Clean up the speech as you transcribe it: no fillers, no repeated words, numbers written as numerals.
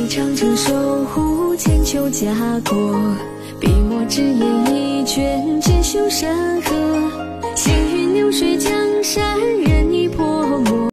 你长城守护，千秋家国。笔墨纸砚一卷，锦绣山河。行云流水江山。